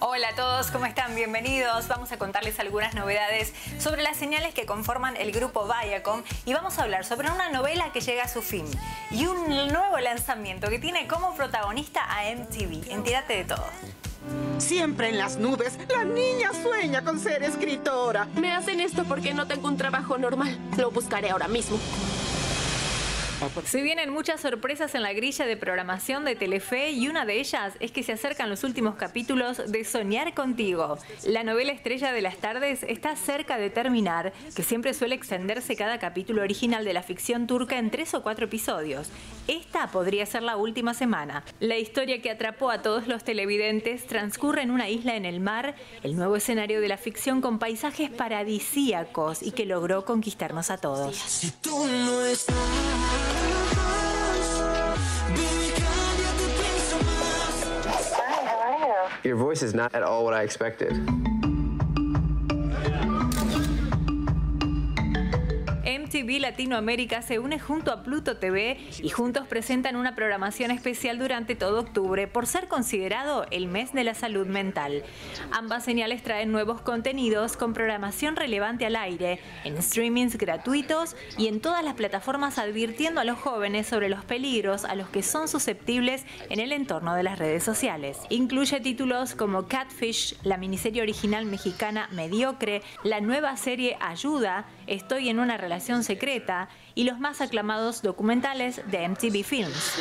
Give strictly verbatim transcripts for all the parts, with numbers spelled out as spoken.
Hola a todos, ¿cómo están? Bienvenidos. Vamos a contarles algunas novedades sobre las señales que conforman el grupo Viacom y vamos a hablar sobre una novela que llega a su fin y un nuevo lanzamiento que tiene como protagonista a M T V. Entérate de todo. Siempre en las nubes, la niña sueña con ser escritora. Me hacen esto porque no tengo un trabajo normal. Lo buscaré ahora mismo. Se vienen muchas sorpresas en la grilla de programación de Telefe y una de ellas es que se acercan los últimos capítulos de Soñar Contigo. La novela estrella de las tardes está cerca de terminar, que siempre suele extenderse cada capítulo original de la ficción turca en tres o cuatro episodios. Esta podría ser la última semana. La historia que atrapó a todos los televidentes transcurre en una isla en el mar, el nuevo escenario de la ficción con paisajes paradisíacos y que logró conquistarnos a todos. Si tú no estás, Your voice is not at all what I expected. M T V Latinoamérica se une junto a Pluto T V y juntos presentan una programación especial durante todo octubre por ser considerado el mes de la salud mental. Ambas señales traen nuevos contenidos con programación relevante al aire, en streamings gratuitos y en todas las plataformas, advirtiendo a los jóvenes sobre los peligros a los que son susceptibles en el entorno de las redes sociales. Incluye títulos como Catfish, la miniserie original mexicana Mediocre, la nueva serie Ayuda, Estoy en una relación secreta y los más aclamados documentales de M T V Films.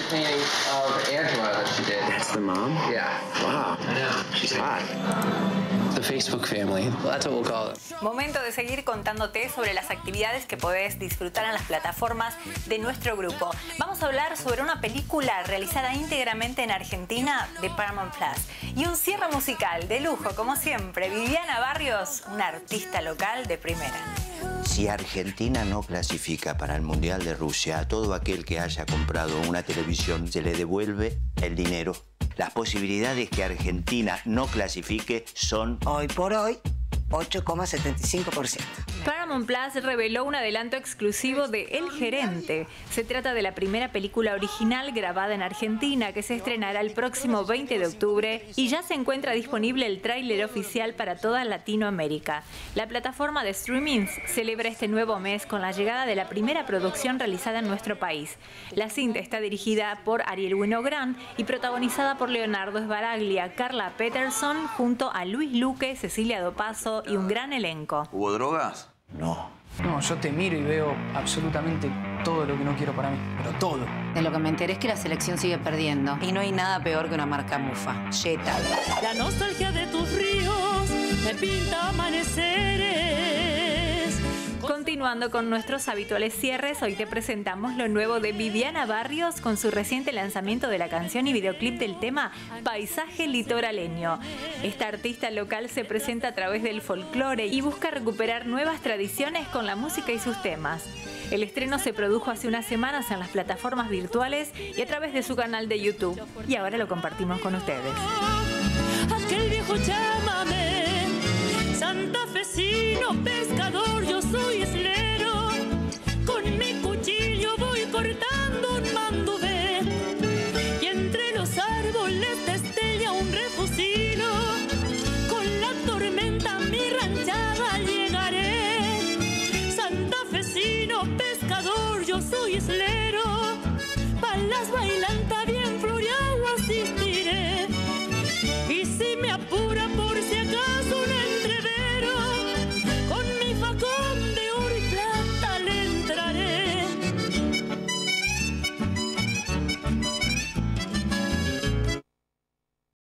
That's the mom? yeah. Wow. I know. She's hot. The Facebook family. Well, that's what we'll call it. Momento de seguir contándote sobre las actividades que podés disfrutar en las plataformas de nuestro grupo. Vamos a hablar sobre una película realizada íntegramente en Argentina de Paramount Plus y un cierre musical de lujo, como siempre. Viviana Barrios, una artista local de primera. Si Argentina no clasifica para el Mundial de Rusia, a todo aquel que haya comprado una televisión se le devuelve el dinero. Las posibilidades que Argentina no clasifique son, hoy por hoy, ocho coma setenta y cinco por ciento. Paramount Plus reveló un adelanto exclusivo de El Gerente. Se trata de la primera película original grabada en Argentina que se estrenará el próximo veinte de octubre y ya se encuentra disponible el tráiler oficial para toda Latinoamérica. La plataforma de streamings celebra este nuevo mes con la llegada de la primera producción realizada en nuestro país. La cinta está dirigida por Ariel Winogrand y protagonizada por Leonardo Sbaraglia, Carla Peterson, junto a Luis Luque, Cecilia Dopazo y un gran elenco. ¿Hubo drogas? no. No, yo te miro y veo absolutamente todo lo que no quiero para mí, pero todo. De lo que me enteré es que la selección sigue perdiendo. Y no hay nada peor que una marca mufa. Jetta. La nostalgia de tus ríos me pinta amaneceres. Continuando con nuestros habituales cierres, hoy te presentamos lo nuevo de Viviana Barrios con su reciente lanzamiento de la canción y videoclip del tema Paisaje Litoraleño. Esta artista local se presenta a través del folclore y busca recuperar nuevas tradiciones con la música y sus temas. El estreno se produjo hace unas semanas en las plataformas virtuales y a través de su canal de YouTube. Y ahora lo compartimos con ustedes. Aquel viejo llámame, santafesino, pero